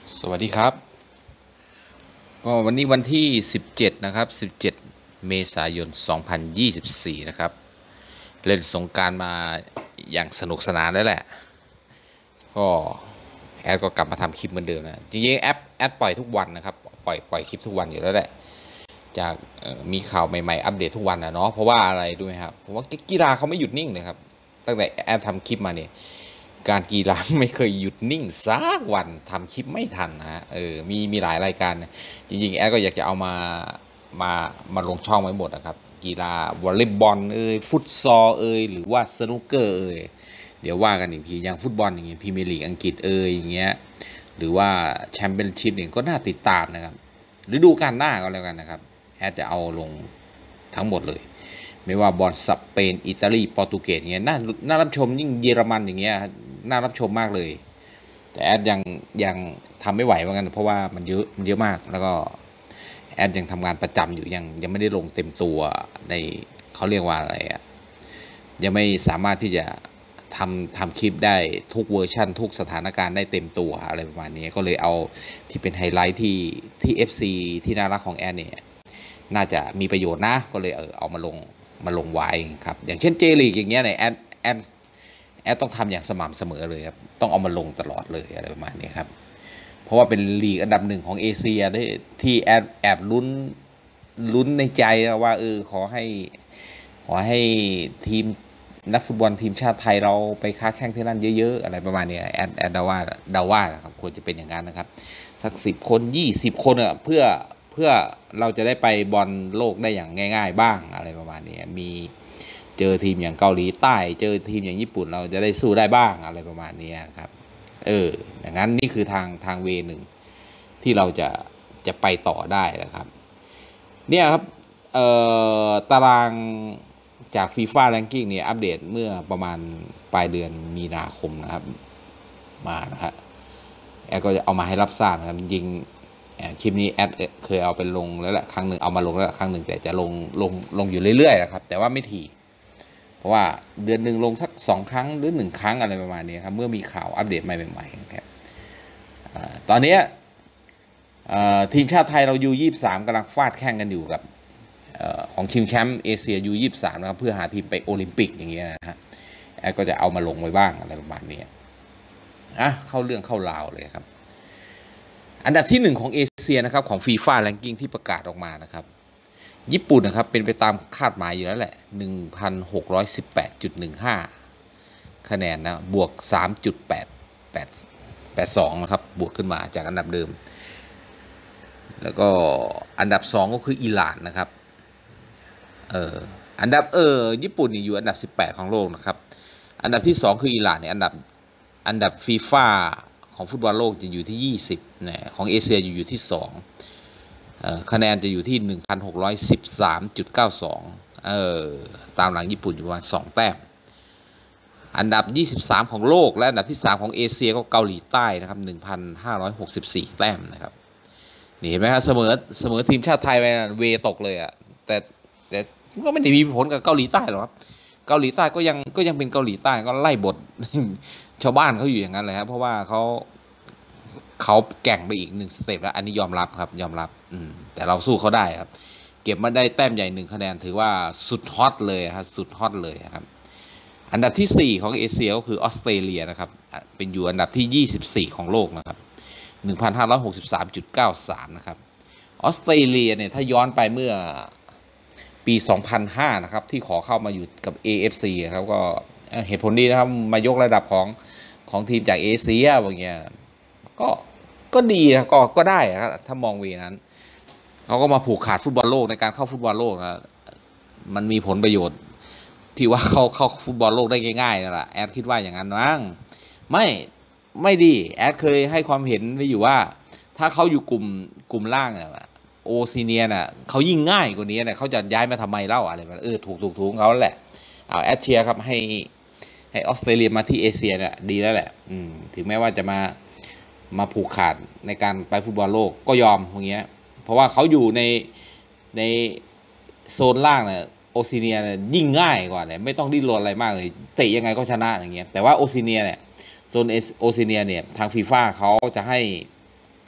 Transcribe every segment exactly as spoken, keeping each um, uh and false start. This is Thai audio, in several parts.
สวัสดีครับก็วันนี้วันที่สิบเจ็ดนะครับสิบเจ็ดเมษายนสองพันยี่สิบสี่นะครับเล่นสงกรานต์มาอย่างสนุกสนานแล้วแหละก็แอดก็กลับมาทำคลิปเหมือนเดิมนะจริงๆแอปแอดปล่อยทุกวันนะครับปล่อยปล่อยคลิปทุกวันอยู่แล้วแหละจากมีข่าวใหม่ๆอัปเดตทุกวันนะเนาะเพราะว่าอะไรด้วยครับเพราะว่ากีฬาเขาไม่หยุดนิ่งเลยครับตั้งแต่แอดทำคลิปมาเนี่ยการกีฬาไม่เคยหยุดนิ่งสักวันทำคลิปไม่ทันนะฮะเออมีมีหลายรายการจริงๆแอดก็อยากจะเอามามามาลงช่องไว้หมดนะครับกีฬาวอลเลย์บอลเอ่ยฟุตซอลเอ่ยหรือว่าสนุกเกอร์เอ่ยเดี๋ยวว่ากันอีกทีอย่างฟุตบอลอย่างเงี้ยพรีเมียร์ลีกอังกฤษเอ่ยอย่างเงี้ยหรือว่าแชมเปี้ยนชิพเนี่ยก็น่าติดตามนะครับฤดูกาลหน้าก็แล้วกันนะครับแอดจะเอาลงทั้งหมดเลยไม่ว่าบอลสเปนอิตาลีโปรตุเกสอย่างเงี้ยน่าน่ารับชมยิ่งเยอรมันอย่างเงี้ยน่ารับชมมากเลยแต่แอดยังยังทำไม่ไหวเหมือนกันเพราะว่ามันเยอะมันเยอะมากแล้วก็แอดยังทำงานประจำอยู่ยังยังไม่ได้ลงเต็มตัวในเขาเรียกว่าอะไรอ่ะยังไม่สามารถที่จะทำทำคลิปได้ทุกเวอร์ชันทุกสถานการณ์ได้เต็มตัวอะไรประมาณนี้ก็เลยเอาที่เป็นไฮไลท์ที่ที่ เอฟ ซี ที่น่ารักของแอดเนี่ยน่าจะมีประโยชน์นะก็เลยเออเอามาลงมาลงไว้ครับอย่างเช่นเจลีกอย่างเงี้ยเนี่ยแอดแอดแอดต้องทำอย่างสม่ำเสมอเลยครับต้องเอามาลงตลอดเลยอะไรประมาณนี้ครับเพราะว่าเป็นลีกอันดับหนึ่งของเอเชียที่แอดแอบลุ้นลุ้นในใจว่าเออขอให้ขอให้ทีมนักฟุตบอลทีมชาติไทยเราไปค้าแข่งที่นั่นเยอะๆอะไรประมาณนี้แอดแอดเดาว่าเดาว่าครับควรจะเป็นอย่างนั้นนะครับสักสิบคนยี่สิบคนอ่ะเพื่อเพื่อเราจะได้ไปบอลโลกได้อย่างง่ายๆบ้างอะไรประมาณนี้มีเจอทีมอย่างเกาหลีใต้เจอทีมอย่างญี่ปุ่นเราจะได้สู้ได้บ้างอะไรประมาณนี้ครับเอออย่างนั้นนี่คือทางทางเวหนึ่งที่เราจะจะไปต่อได้นะครับเนี่ยครับเอ่อตารางจาก FIFA Ranking เนี่ยอัปเดตเมื่อประมาณปลายเดือนมีนาคมนะครับมานะครับแอดก็จะเอามาให้รับทราบนะครับจริงคลิปนี้แอดเคยเอาไปลงแล้วแหละครั้งหนึ่งเอามาลงแล้วครั้งหนึ่งแต่จะลงลงลงอยู่เรื่อยๆนะครับแต่ว่าไม่ถี่เพราะว่าเดือนหนึ่งลงสักสองครั้งหรือหนึ่งครั้งอะไรประมาณนี้ครับเมื่อมีข่าวอัปเดตใหม่ๆครับตอนนี้ทีมชาติไทยเรายูยี่สิบสามกำลังฟาดแข่งกันอยู่กับของชิงแชมป์เอเชียยูยี่สิบสามนะครับเพื่อหาทีมไปโอลิมปิกอย่างเงี้ยนะฮะแอดก็จะเอามาลงไว้บ้างอะไรประมาณนี้อ่ะเข้าเรื่องเข้าราวเลยครับอันดับที่หนึ่งของเอเชียนะครับของ FIFA Ranking ที่ประกาศออกมานะครับญี่ปุ่นนะครับเป็นไปตามคาดหมายอยู่แล้วแหละ หนึ่งพันหกร้อยสิบแปดจุดหนึ่งห้า คะแนนนะบวก สามจุดแปดแปดแปดสอง นะครับบวกขึ้นมาจากอันดับเดิมแล้วก็อันดับสองก็คืออิหร่านนะครับเอออันดับเออญี่ปุ่นนี่อยู่อันดับสิบแปดของโลกนะครับอันดับที่สองคืออิหร่านเนี่ยอันดับอันดับฟีฟ่าของฟุตบอลโลกจะอยู่ที่ยี่สิบนะของเอเชียอยู่อยู่ที่สองเอ่อคะแนนจะอยู่ที่ หนึ่งพันหกร้อยสิบสามจุดเก้าสอง เออตามหลังญี่ปุ่นอยู่ประมาณสองแต้มอันดับยี่สิบสามของโลกและอันดับที่สามของเอเชียก็เกาหลีใต้นะครับ หนึ่งพันห้าร้อยหกสิบสี่ แต้มนะครับนี่เห็นไหมครับเสมอเสมอทีมชาติไทยไปเวตกเลยอ่ะแต่แต่ก็ไม่ได้มีผลกับเกาหลีใต้หรอกครับเกาหลีใต้ก็ยังก็ยังเป็นเกาหลีใต้ก็ไล่บทชาวบ้านเขาอยู่อย่างนั้นเลยครับเพราะว่าเขาเขาแก่งไปอีกหนึ่งสเต็ปแล้วอันนี้ยอมรับครับยอมรับอืมแต่เราสู้เขาได้ครับเก็บมาได้แต้มใหญ่หนึ่งคะแนนถือว่าสุดฮอตเลยครับสุดฮอตเลยครับอันดับที่สี่ของเอเชียก็คือออสเตรเลียนะครับเป็นอยู่อันดับที่ยี่สิบสี่ของโลกนะครับ หนึ่งพันห้าร้อยหกสิบสามจุดเก้าสาม นะครับออสเตรเลียเนี่ยถ้าย้อนไปเมื่อปีสองพันห้านะครับที่ขอเข้ามาอยู่กับ เอ เอฟ ซี ครับก็เหตุผลดีนะครับมายกระดับของของทีมจากเอเชียอย่างเงี้ยก็ก็ดีนะก็ก็ได้ครับถ้ามองเวนั้นเขาก็มาผูกขาดฟุตบอลโลกในการเข้าฟุตบอลโลกนะมันมีผลประโยชน์ที่ว่าเขาเข้าฟุตบอลโลกได้ง่ายๆนั่นแหละแอดคิดว่าอย่างนั้นมั้งไม่ไม่ดีแอดเคยให้ความเห็นไว้อยู่ว่าถ้าเขาอยู่กลุ่มกลุ่มล่างเนี่ยโอซีเนียน่ะเขายิ่งง่ายกว่านี้เนี่ยเขาจะย้ายมาทำไมเล่าอะไรแบบเออถูกถูกถูกเขาแหละเอาแอดเชียร์ครับให้ให้ออสเตรเลียมาที่เอเชียเนี่ยดีแล้วแหละอืมถึงแม้ว่าจะมามาผูกขาดในการไปฟุตบอลโลกก็ยอมอย่างเงี้ยเพราะว่าเขาอยู่ในในโซนล่างเนี่ยโอซีเนียเนี่ยยิ่งง่ายกว่าเนี่ยไม่ต้องดิ้นรนอะไรมากเลยเตะยังไงก็ชนะอย่างเงี้ยแต่ว่าโอซีเนียเนี่ยโซนโอเชียเนียเนี่ยทางฟีฟ่าเขาจะให้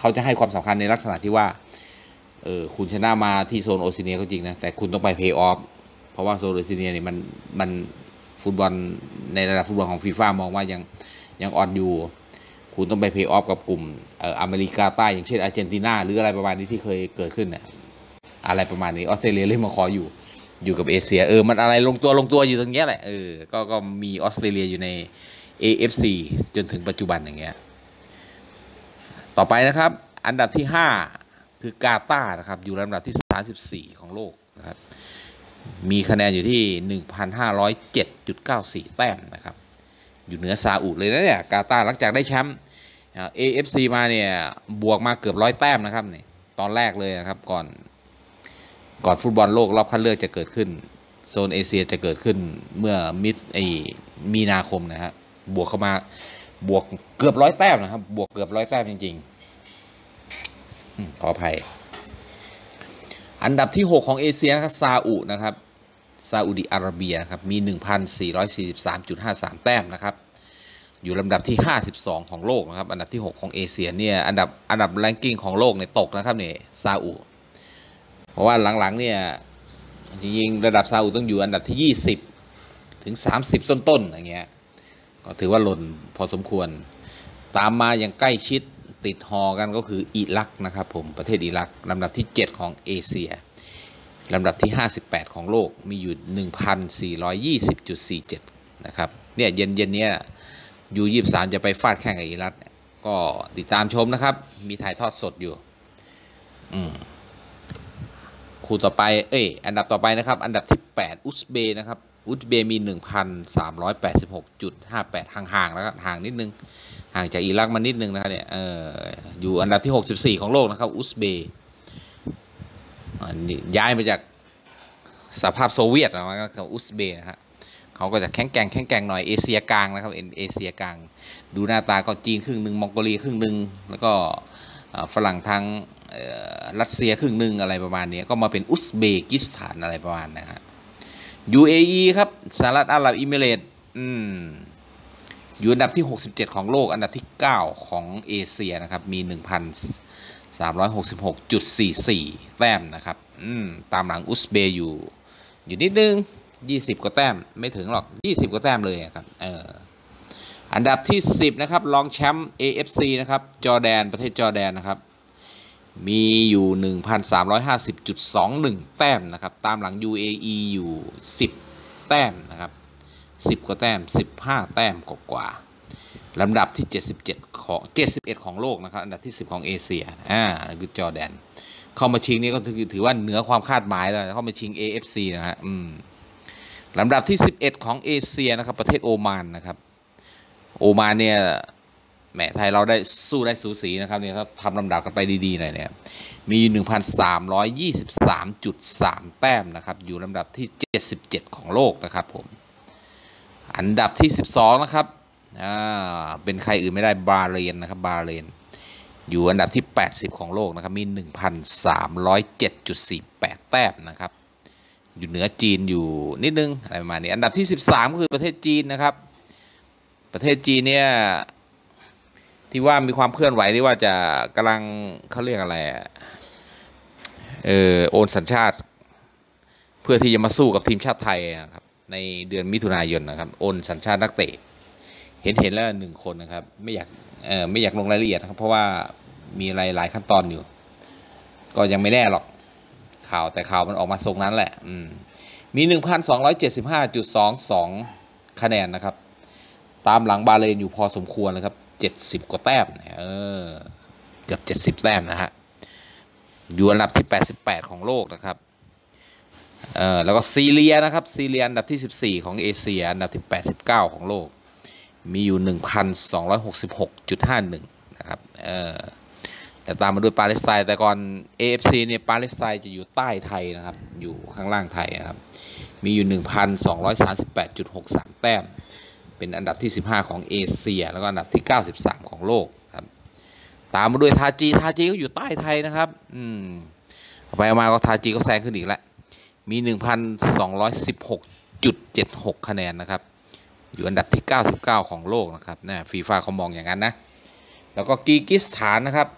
เขาจะให้ความสำคัญในลักษณะที่ว่าเออคุณชนะมาที่โซนโอเชียเนียก็จริงนะแต่คุณต้องไปเพย์ออฟเพราะว่าโซนโอเชียเนียเนี่ยมันมันฟุตบอลในระดับฟุตบอลของฟีฟ่ามองว่ายังยังอ่อนอยู่คุณต้องไปเพย์ออฟกับกลุ่มเอ่ออเมริกาใต้อย่างเช่นอาร์เจนตินาหรืออะไรประมาณนี้ที่เคยเกิดขึ้นเนี่ยอะไรประมาณนี้ออสเตรเลียเล่นมาขออยู่อยู่กับเอเชียเออมันอะไรลงตัวลงตัวอยู่ตรงเนี้ยแหละเออก็ก็มีออสเตรเลียอยู่ใน เอ เอฟ ซี จนถึงปัจจุบันอย่างเงี้ยต่อไปนะครับอันดับที่ห้าคือกาตาร์นะครับอยู่ลำดับที่สามสิบสี่ของโลกนะครับมีคะแนนอยู่ที่ หนึ่งพันห้าร้อยเจ็ดจุดเก้าสี่ แต้มนะครับอยู่เหนือซาอุเลยนะเนี่ยกาตาร์หลังจากได้แชมป์ เอ เอฟ ซี มาเนี่ยบวกมาเกือบร้อยแต้มนะครับเนี่ยตอนแรกเลยนะครับก่อนก่อนฟุตบอลโลกรอบคัดเลือกจะเกิดขึ้นโซนเอเชียจะเกิดขึ้นเมื่อมิดไอมีนาคมนะครับบวกเข้ามาบวกเกือบร้อยแต้มนะครับบวกเกือบร้อยแต้มจริงๆขออภัยอันดับที่หกของเอเชียนะครับซาอุนะครับซาอุดิอาระเบียครับมี หนึ่งพันสี่ร้อยสี่สิบสามจุดห้าสาม แต้มนะครับอยู่ลำดับที่ห้าสิบสองของโลกนะครับอันดับที่หกของเอเชียเนี่ยอันดับอันดับแรงกิ้งของโลกเนี่ยตกนะครับเนี่ยซาอุเพราะว่าหลังๆเนี่ยจริงๆระดับซาอุต้องอยู่อันดับที่ยี่สิบถึงสามสิบต้นๆอย่างเงี้ยก็ถือว่าหล่นพอสมควรตามมาอย่างใกล้ชิดติดหอกันก็คืออิรักนะครับผมประเทศอิรักลำดับที่เจ็ดของเอเชียลำดับที่ห้าสิบแปดของโลกมีอยู่ หนึ่งพันสี่ร้อยยี่สิบจุดสี่เจ็ด นะครับเนี่ยเย็นเย็นเนี้ยยูยี่สิบสามจะไปฟาดแข่งกับอิรักก็ติดตามชมนะครับมีถ่ายทอดสดอยู่อืมคู่ต่อไปเอ้ยอันดับต่อไปนะครับอันดับที่แปดอุซเบย์นะครับอุซเบย์มี หนึ่งพันสามร้อยแปดสิบหกจุดห้าแปด ห่างๆแล้วครับห่างนิดนึงห่างจากอิรักมานิดนึงนะครับเนี่ยเอออยู่อันดับที่หกสิบสี่ของโลกนะครับอุซเบย์ย้ายมาจากสหภาพโซเวียตนะกับอุซเบย์นะฮะเขาก็จะแข็งแกร่งแข็งแกร่งหน่อยเอเชียกลางนะครับเอเชียกลางดูหน้าตาก็จีนครึ่งหนึ่งมองโกเลียครึ่งหนึ่งแล้วก็ฝรั่งทางรัสเซียครึ่งหนึ่งอะไรประมาณนี้ก็มาเป็นอุซเบกิสถานอะไรประมาณนะฮะ ยู เอ อี ครับสหรัฐอาหรับเอมิเรตส์อืมอยู่อันดับที่หกสิบเจ็ดของโลกอันดับที่เก้าของเอเชียนะครับมี หนึ่งพันสามร้อยหกสิบหกจุดสี่สี่ แต้มนะครับอืมตามหลังอุซเบย์อยู่อยู่นิดนึงยี่สิบกว่าแต้มไม่ถึงหรอกยี่สิบกว่าแต้มเลยครับเอออันดับที่สิบนะครับรองแชมป์ เอ เอฟ ซี นะครับจอร์แดนประเทศจอร์แดนนะครับมีอยู่ หนึ่งพันสามร้อยห้าสิบจุดสองหนึ่ง แต้มนะครับตามหลัง ยู เอ อี อยู่สิบแต้มนะครับสิบกว่าแต้มสิบห้าแต้มกว่าลำดับที่เจ็ดสิบเจ็ดของเจ็ดสิบเอ็ดของโลกนะครับอันดับที่สิบของเอเชียอ่าคือจอร์แดนเข้ามาชิงนี้ก็ถือถือว่าเหนือความคาดหมายแล้วเข้ามาชิง เอ เอฟ ซี นะฮะอืมลำดับที่สิบเอ็ดของเอเชียนะครับประเทศโอมานนะครับโอมานเนี่ยแหมไทยเราได้สู้ได้สูสีนะครับเนี่ยถ้าทำลำดับกันไปดีๆหน่อยเนี่ยมี หนึ่งพันสามร้อยยี่สิบสามจุดสาม แต้มนะครับอยู่ลำดับที่เจ็ดสิบเจ็ดของโลกนะครับผมอันดับที่สิบสองนะครับอ่าเป็นใครอื่นไม่ได้บาห์เรนนะครับบาห์เรนอยู่อันดับที่แปดสิบของโลกนะครับมี หนึ่งพันสามร้อยเจ็ดจุดสี่แปด แต้มนะครับอยู่เหนือจีนอยู่นิดนึงอะไรประมาณนี้อันดับที่สิบสามก็คือประเทศจีนนะครับประเทศจีนเนี่ยที่ว่ามีความเคลื่อนไหวที่ว่าจะกำลังเขาเรียกอะไรเออโอนสัญชาติเพื่อที่จะมาสู้กับทีมชาติไทยนะครับในเดือนมิถุนายนนะครับโอนสัญชาตินักเตะเห็นเห็นแล้วหนึ่งคนนะครับไม่อยากเออไม่อยากลงรายละเอียดนะครับเพราะว่ามีหลายหลายขั้นตอนอยู่ก็ยังไม่แน่หรอกข่าวแต่ข่าวมันออกมาทรงนั้นแหละอืมมี หนึ่งพันสองร้อยเจ็ดสิบห้าจุดสองสอง คะแนนนะครับตามหลังบาห์เรนอยู่พอสมควรเลยครับเจ็ดสิบกว่าแต้มเออเกือบเจ็ดสิบแต้มนะฮะอยู่อันดับที่แปดสิบแปดของโลกนะครับเออแล้วก็ซีเรียนะครับซีเรียอันดับที่สิบสี่ของเอเชียอันดับที่แปดสิบเก้าของโลกมีอยู่ หนึ่งพันสองร้อยหกสิบหกจุดห้าหนึ่ง นะครับเออแต่ตามมาด้วยปาเลสไตน์แต่ก่อน เอ เอฟ ซี เนี่ยปาเลสไตน์จะอยู่ใต้ไทยนะครับอยู่ข้างล่างไทยนะครับมีอยู่ หนึ่งพันสองร้อยสามสิบแปดจุดหกสาม แต้มเป็นอันดับที่สิบห้าของเอเชียแล้วก็อันดับที่เก้าสิบสามของโลกครับตามมาด้วยทาจีทาจีก็อยู่ใต้ไทยนะครับอืมไปมาก็ทาจีก็แซงขึ้นอีกแล้วมี หนึ่งพันสองร้อยสิบหกจุดเจ็ดหก คะแนนนะครับอยู่อันดับที่เก้าสิบเก้าของโลกนะครับนะฟีฟ่าเขามองอย่างนั้นนะแล้วก็กีร์กิสถานนะครับ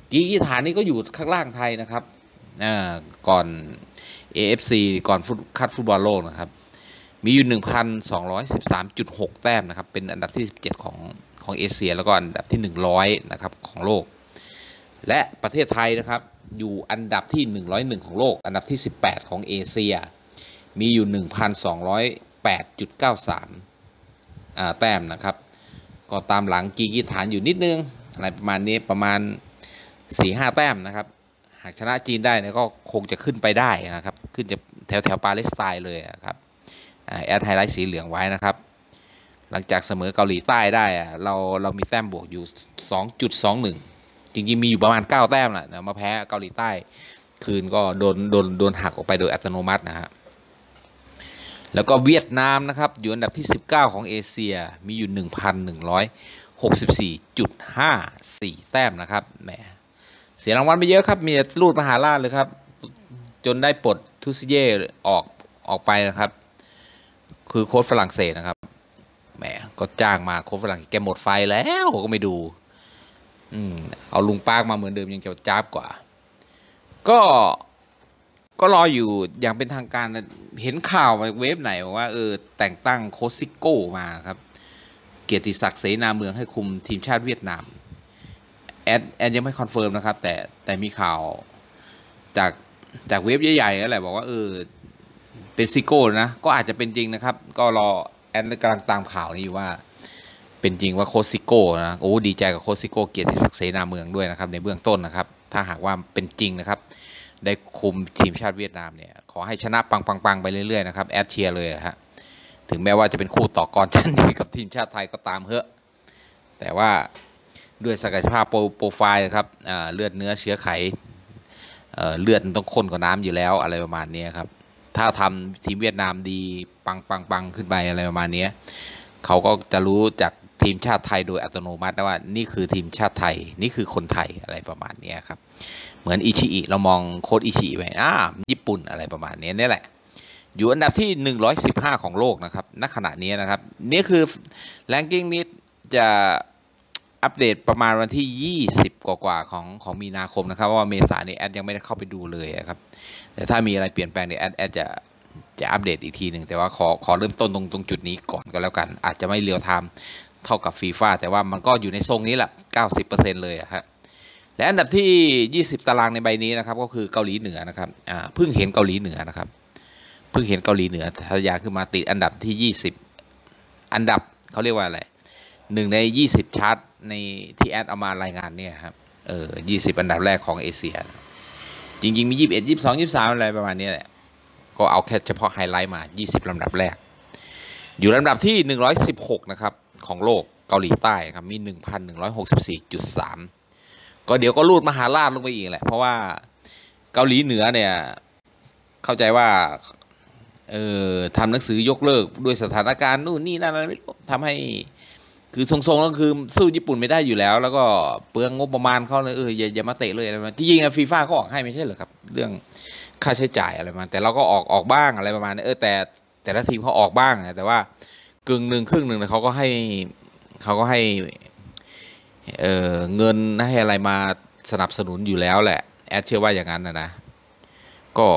กีกีฐานนี่ก็อยู่ข้างล่างไทยนะครับก่อน เอ เอฟ ซี ก่อนคัดฟุตบอลโลกนะครับมีอยู่ หนึ่งพันสองร้อยสิบสามจุดหก แต้มนะครับเป็นอันดับที่สิบเจ็ดของของเอเชียแล้วก็อันดับที่หนึ่งร้อยนะครับของโลกและประเทศไทยนะครับอยู่อันดับที่หนึ่งร้อยเอ็ดของโลกอันดับที่สิบแปดของเอเชียมีอยู่ หนึ่งพันสองร้อยแปดจุดเก้าสาม อ่าแต้มนะครับก็ตามหลังกีกีฐานอยู่นิดนึงอะไรประมาณนี้ประมาณ สี่ห้า แต้มนะครับหากชนะจีนได้เนี่ยก็คงจะขึ้นไปได้นะครับขึ้นจะแถวแถวปาเลสไตน์เลยครับแอดไฮไลท์สีเหลืองไว้นะครับหลังจากเสมอเกาหลีใต้ได้เราเรามีแต้มบวกอยู่ สองจุดสองหนึ่ง จริงๆมีอยู่ประมาณเก้าแต้มแหละมาแพ้เกาหลีใต้คืนก็โดนโดนโดนหักออกไปโดยอัตโนมัตินะฮะแล้วก็เวียดนามนะครับอยู่อันดับที่สิบเก้าของเอเชียมีอยู่ หนึ่งพันหนึ่งร้อยหกสิบสี่จุดห้าสี่ แต้มนะครับแหมเสียรางวัลไปเยอะครับมีรูดมหาราชเลยครับจนได้ปลดทูซิเย่ออกออกไปนะครับคือโค้ชฝรั่งเศสนะครับแหมก็จ้างมาโค้ชฝรั่งแกหมดไฟแล้วก็ไม่ดูอืมเอาลุงปากมาเหมือนเดิมยังจะจ้าบกว่าก็ก็รออยู่อย่างเป็นทางการเห็นข่าวเว็บไหนบอกว่าเออแต่งตั้งโค้ชซิโก้มาครับเกียรติศักดิ์เสนาเมืองให้คุมทีมชาติเวียดนามแอดแอดยังไม่คอนเฟิร์มนะครับแต่แต่มีข่าวจากจากเว็บใหญ่ๆนั่นแหละบอกว่าเออเป็นซิโก้นะก็อาจจะเป็นจริงนะครับก็รอแอดกำลังตามข่าวนี้ว่าเป็นจริงว่าโค้ชซิโก้นะโอ้ดีใจกับโค้ชซิโก้เกียรติศักดิ์เสนาเมืองด้วยนะครับในเบื้องต้นนะครับถ้าหากว่าเป็นจริงนะครับได้คุมทีมชาติเวียดนามเนี่ยขอให้ชนะปังๆๆไปเรื่อยๆนะครับแอดเชียร์เลยฮะถึงแม้ว่าจะเป็นคู่ต่อกรชั้นดีกับทีมชาติไทยก็ตามเถอะแต่ว่าด้วยศักยภาพโปรไฟล์ครับเลือดเนื้อเชื้อไขเลือดต้องข้นกว่าน้ำอยู่แล้วอะไรประมาณนี้ครับถ้าทำทีมเวียดนามดีปังๆๆขึ้นไปอะไรประมาณนี้เขาก็จะรู้จากทีมชาติไทยโดยอัตโนมัติว่านี่คือทีมชาติไทยนี่คือคนไทยอะไรประมาณนี้ครับเหมือนอิชิอิเรามองโค้ชอิชิไปอ่าญี่ปุ่นอะไรประมาณนี้นี่แหละอยู่อันดับที่หนึ่งร้อยสิบห้าของโลกนะครับณขณะนี้นะครับนี่คือแรงกิ้งนี้จะอัปเดตประมาณวันที่ยี่สิบกว่าๆของของมีนาคมนะครับว่าเมษายนนี้แอดยังไม่ได้เข้าไปดูเลยครับแต่ถ้ามีอะไรเปลี่ยนแปลงเนี่ยแอดแอดจะจะอัปเดตอีกทีหนึ่งแต่ว่าขอขอเริ่มต้นตรงตรงจุดนี้ก่อนก็แล้วกันอาจจะไม่เรียลไทม์เท่ากับฟีฟ่าแต่ว่ามันก็อยู่ในทรงนี้แหละ เก้าสิบเปอร์เซ็นต์ เลยฮะและอันดับที่ยี่สิบตารางในใบนี้นะครับก็คือเกาหลีเหนือนะครับอ่าเพิ่งเห็นเกาหลีเหนือนะครับเพิ่งเห็นเกาหลีเหนือทะยานขึ้นมาติดอันดับที่ยี่สิบอันดับเขาเรียกว่าอะไรหนึ่งในยี่สิบชาร์ตในที่แอดเอามารายงานเนี่ยครับเออยี่สิบอันดับแรกของเอเชียจริงๆมียี่สิบเอ็ด ยี่สิบสอง ยี่สิบสามอะไรประมาณนี้แหละก็เอาแค่เฉพาะไฮไลท์มายี่สิบลำดับแรกอยู่ลำดับที่หนึ่งร้อยสิบหกนะครับของโลกเกาหลีใต้ครับมี หนึ่งพันหนึ่งร้อยหกสิบสี่จุดสาม ก็เดี๋ยวก็ลูดมหาราชลงไปอีกแหละเพราะว่าเกาหลีเหนือเนี่ยเข้าใจว่าเออทำหนังสือยกเลิกด้วยสถานการณ์นู่นนี่นั่นอะไรไม่รู้ทำให้คือทรงๆก็คือสู้ญี่ปุ่นไม่ได้อยู่แล้วแล้วก็เปลืองงบประมาณเขาเลยเอออย่าอย่ามาเตะเลยอะไรมาจริงๆอะฟีฟ่าเขาออกให้ไม่ใช่เหรอครับเรื่องค่าใช้จ่ายอะไรมาแต่เราก็ออกออกบ้างอะไรประมาณนี้เออแต่แต่ละทีมเขาออกบ้างนะแต่ว่ากึ่งหนึ่งครึ่งหนึ่งเขาก็ให้เขาก็ให้เออเงินให้อะไรมาสนับสนุนอยู่แล้วแหละแอดเชื่อว่าอย่างนั้นนะนะก็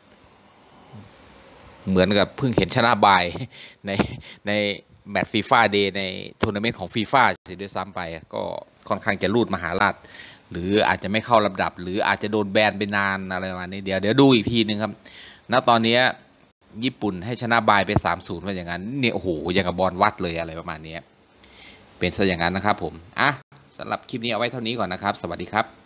เหมือนกับเพิ่งเห็นชนะบายในในแมตช์ฟีฟ่าเดย์ในทัวร์นาเมนต์ของฟีฟ่าเสียด้วยซ้ำไปก็ค่อนข้างจะลูดมหาราชหรืออาจจะไม่เข้าลำดับหรืออาจจะโดนแบนไปนานอะไรประมาณนี้เดี๋ยวเดี๋ยวดูอีกทีนึงครับณตอนนี้ญี่ปุ่นให้ชนะบายไป สามศูนย์ ว่าอย่างนั้นเนี่ยโอ้โหอย่างกับบอลวัดเลยอะไรประมาณนี้เป็นซะอย่างนั้นนะครับผมอ่ะสำหรับคลิปนี้เอาไว้เท่านี้ก่อนนะครับสวัสดีครับ